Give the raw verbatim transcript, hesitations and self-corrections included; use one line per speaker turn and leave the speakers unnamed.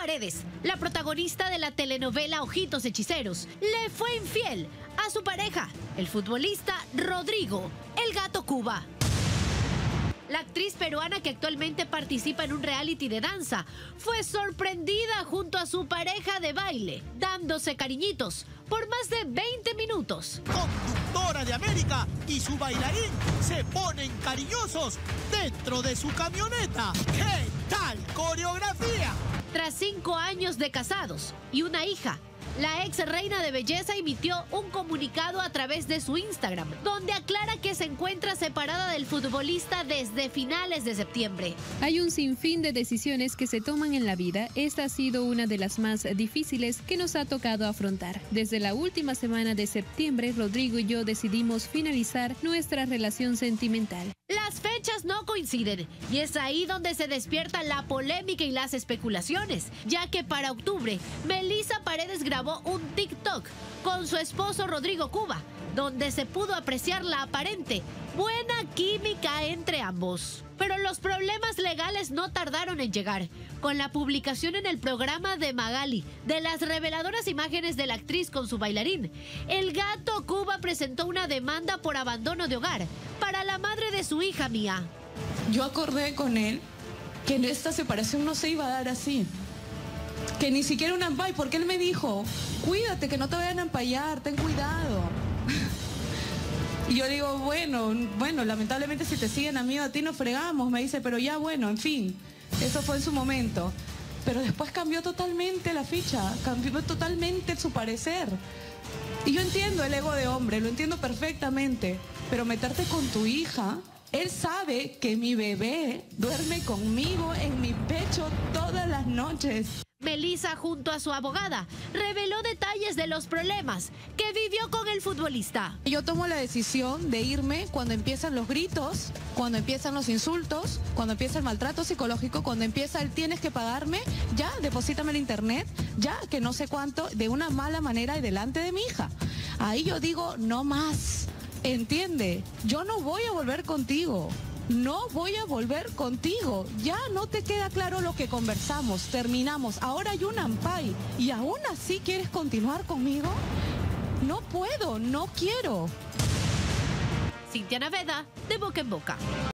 Paredes, la protagonista de la telenovela Ojitos Hechiceros, le fue infiel a su pareja, el futbolista Rodrigo, el Gato Cuba. La actriz peruana, que actualmente participa en un reality de danza, fue sorprendida junto a su pareja de baile, dándose cariñitos por más de veinte minutos.
Conductora de América y su bailarín se ponen cariñosos dentro de su camioneta. ¿Qué tal coreografía?
Tras cinco años de casados y una hija, la ex reina de belleza emitió un comunicado a través de su Instagram, donde aclara que se encuentra separada del futbolista desde finales de septiembre.
Hay un sinfín de decisiones que se toman en la vida. Esta ha sido una de las más difíciles que nos ha tocado afrontar. Desde la última semana de septiembre, Rodrigo y yo decidimos finalizar nuestra relación sentimental.
Las fechas no coinciden y es ahí donde se despierta la polémica y las especulaciones, ya que para octubre, Melissa Paredes grabó un TikTok con su esposo Rodrigo Cuba, donde se pudo apreciar la aparente buena química entre ambos. Pero los problemas legales no tardaron en llegar, con la publicación en el programa de Magali de las reveladoras imágenes de la actriz con su bailarín. El Gato Cuba presentó una demanda por abandono de hogar para la madre de su hija Mía.
Yo acordé con él que esta separación no se iba a dar así, que ni siquiera un ampay, porque él me dijo, cuídate que no te vayan a ampallar, ten cuidado. Y yo digo, bueno, bueno, lamentablemente si te siguen a mí o a ti nos fregamos, me dice, pero ya bueno, en fin, eso fue en su momento. Pero después cambió totalmente la ficha, cambió totalmente su parecer. Y yo entiendo el ego de hombre, lo entiendo perfectamente, pero meterte con tu hija, él sabe que mi bebé duerme conmigo en mi pecho todas las noches.
Melissa, junto a su abogada, reveló detalles de los problemas que vivió con el futbolista.
Yo tomo la decisión de irme cuando empiezan los gritos, cuando empiezan los insultos, cuando empieza el maltrato psicológico, cuando empieza el tienes que pagarme, ya, deposítame el internet, ya, que no sé cuánto, de una mala manera y delante de mi hija. Ahí yo digo, no más, entiende, yo no voy a volver contigo. No voy a volver contigo. Ya no te queda claro lo que conversamos. Terminamos. Ahora hay un ampay. ¿Y aún así quieres continuar conmigo? No puedo, no quiero.
Cintia Naveda, de Boca en Boca.